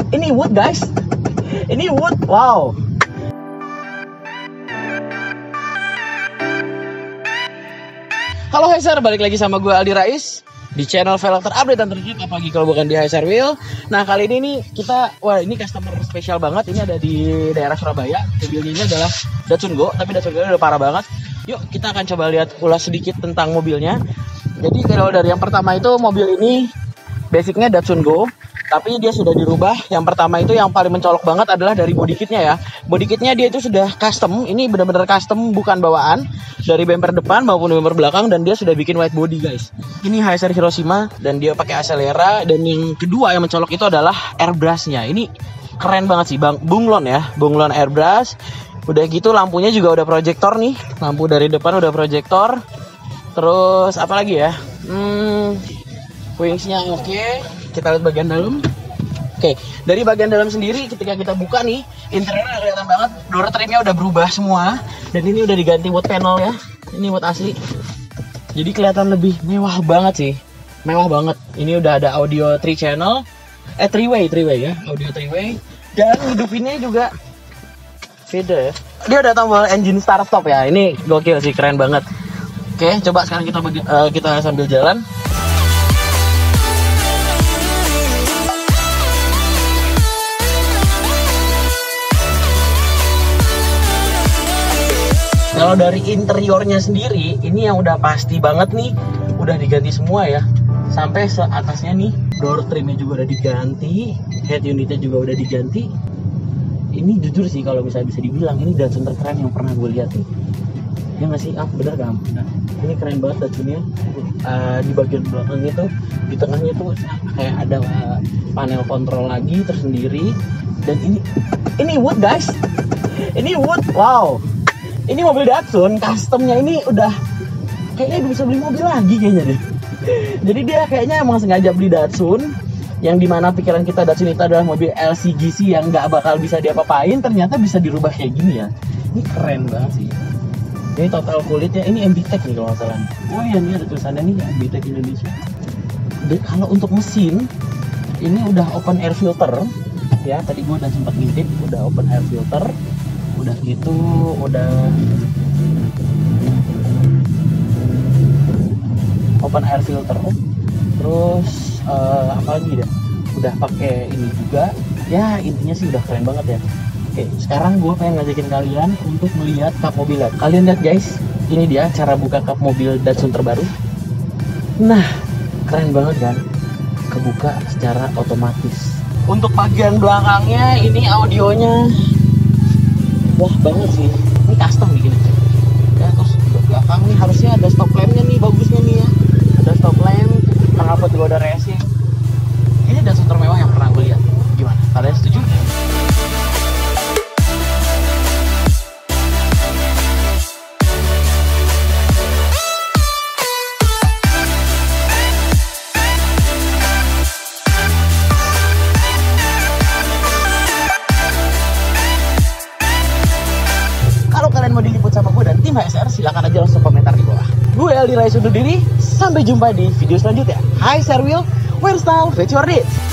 Ini wood guys. Ini wood. Wow. Halo Heiser, balik lagi sama gue Aldi Rais di channel velg terupdate dan terhit, apalagi kalau bukan di Heiser Wheel. Nah kali ini nih kita, wah ini customer spesial banget. Ini ada di daerah Surabaya. Mobilnya ini adalah Datsun Go, tapi Datsun Go udah parah banget. Yuk kita akan coba lihat ulas sedikit tentang mobilnya. Jadi kalau dari yang pertama itu, mobil ini basicnya Datsun Go, tapi dia sudah dirubah. Yang pertama itu yang paling mencolok banget adalah dari body kitnya ya. Body kitnya dia itu sudah custom. Ini benar-benar custom, bukan bawaan. Dari bumper depan maupun bumper belakang, dan dia sudah bikin white body guys. Ini Heiser Hiroshima dan dia pakai Acelera. Dan yang kedua yang mencolok itu adalah airbrushnya. Ini keren banget sih bang, bunglon ya, bunglon airbrush. Udah gitu lampunya juga udah proyektor nih. Lampu dari depan udah proyektor. Terus apa lagi ya? Wingsnya oke. Kita lihat bagian dalam. Oke, dari bagian dalam sendiri ketika kita buka nih, interiornya kelihatan banget. Door trimnya udah berubah semua. Dan ini udah diganti wood panel ya. Ini wood asli. Jadi kelihatan lebih mewah banget sih. Mewah banget. Ini udah ada audio 3 channel. 3-way ya. Audio 3-way. Dan hidupinnya juga beda ya. Dia udah tombol engine start stop ya. Ini gokil sih, keren banget. Oke, coba sekarang kita sambil jalan. Kalau dari interiornya sendiri, ini yang udah pasti banget nih, udah diganti semua ya. Sampai seatasnya nih, door trimnya juga udah diganti, head unitnya juga udah diganti. Ini jujur sih kalau misalnya bisa dibilang, ini Datsun terkeren yang pernah gue lihat nih. Ya nggak sih? Bener kan? Nah, ini keren banget Datsunnya. Di bagian belakangnya tuh, di tengahnya tuh kayak ada panel kontrol lagi tersendiri. Dan ini wood guys. Ini wood, wow. Ini mobil Datsun, customnya ini udah kayaknya bisa beli mobil lagi kayaknya deh. Jadi dia kayaknya emang sengaja beli Datsun, yang dimana pikiran kita Datsun itu adalah mobil LCGC yang nggak bakal bisa diapa-apain, ternyata bisa dirubah kayak gini ya. Ini keren banget sih. Ini total kulitnya, ini MBTEC nih kalau nggak salah. Oh iya, ini ada tulisannya nih, MBTEC Indonesia. Dan kalau untuk mesin, ini udah open air filter ya. Tadi gue udah sempat ngintip, udah open air filter. Udah gitu, udah open air filter. Terus apa lagi ya? Udah pakai ini juga. Ya intinya sih udah keren banget ya. Oke, sekarang gue pengen ngajakin kalian untuk melihat kap mobilnya. Kalian lihat guys, ini dia cara buka kap mobil Datsun terbaru. Nah, keren banget kan? Kebuka secara otomatis. Untuk bagian belakangnya ini audionya wah banget sih, ini custom bikin ya. Terus belakang nih harusnya ada stop lampnya nih, bagusnya nih ya. Ada stop lamp, knalpot juga ada racing. Ini Datsun termewah yang pernah gue lihat. Gimana? Kalian setuju? Mau diliput sama gue dan tim HSR, silakan aja langsung komentar di bawah. Gue Aldi Rais undur diri, sampai jumpa di video selanjutnya. Heiser Wheel, where style fits your needs.